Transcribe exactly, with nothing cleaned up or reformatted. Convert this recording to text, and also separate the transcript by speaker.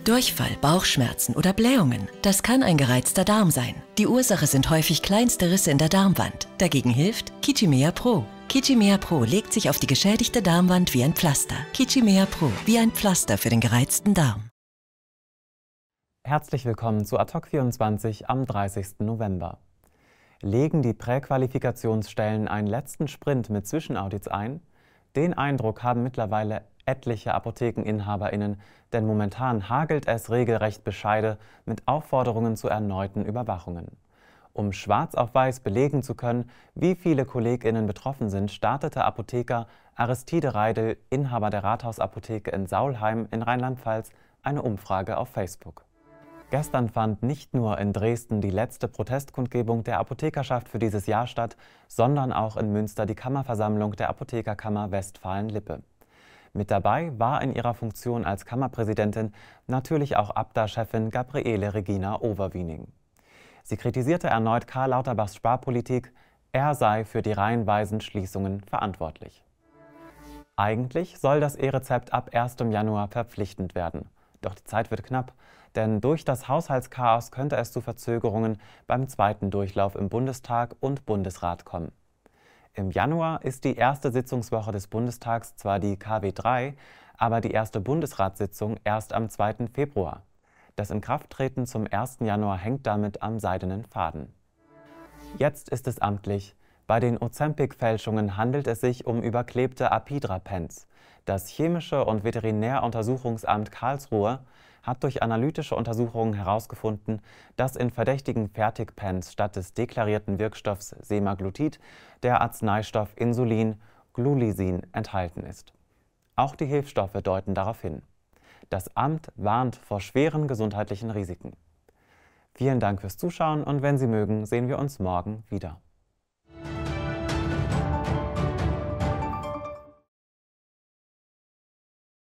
Speaker 1: Durchfall, Bauchschmerzen oder Blähungen. Das kann ein gereizter Darm sein. Die Ursache sind häufig kleinste Risse in der Darmwand. Dagegen hilft Kichimea Pro. Kichimea Pro legt sich auf die geschädigte Darmwand wie ein Pflaster. Kichimea Pro, wie ein Pflaster für den gereizten Darm.
Speaker 2: Herzlich willkommen zu Ad Hoc vierundzwanzig am dreißigsten November. Legen die Präqualifikationsstellen einen letzten Sprint mit Zwischenaudits ein? Den Eindruck haben mittlerweile etliche ApothekeninhaberInnen, denn momentan hagelt es regelrecht Bescheide mit Aufforderungen zu erneuten Überwachungen. Um schwarz auf weiß belegen zu können, wie viele KollegInnen betroffen sind, startete Apotheker Aristide Reidel, Inhaber der Rathausapotheke in Saulheim in Rheinland-Pfalz, eine Umfrage auf Facebook. Gestern fand nicht nur in Dresden die letzte Protestkundgebung der Apothekerschaft für dieses Jahr statt, sondern auch in Münster die Kammerversammlung der Apothekerkammer Westfalen-Lippe. Mit dabei war in ihrer Funktion als Kammerpräsidentin natürlich auch Abda-Chefin Gabriele Regina Overwiening. Sie kritisierte erneut Karl Lauterbachs Sparpolitik, er sei für die reihenweisen Schließungen verantwortlich. Eigentlich soll das E-Rezept ab erstem Januar verpflichtend werden. Doch die Zeit wird knapp, denn durch das Haushaltschaos könnte es zu Verzögerungen beim zweiten Durchlauf im Bundestag und Bundesrat kommen. Im Januar ist die erste Sitzungswoche des Bundestags zwar die K W drei, aber die erste Bundesratssitzung erst am zweiten Februar. Das Inkrafttreten zum ersten Januar hängt damit am seidenen Faden. Jetzt ist es amtlich. Bei den Ozempic-Fälschungen handelt es sich um überklebte Apidra-Pens. Das Chemische und Veterinäruntersuchungsamt Karlsruhe hat durch analytische Untersuchungen herausgefunden, dass in verdächtigen Fertigpens statt des deklarierten Wirkstoffs Semaglutid der Arzneistoff Insulin Glulisin enthalten ist. Auch die Hilfsstoffe deuten darauf hin. Das Amt warnt vor schweren gesundheitlichen Risiken. Vielen Dank fürs Zuschauen und wenn Sie mögen, sehen wir uns morgen wieder.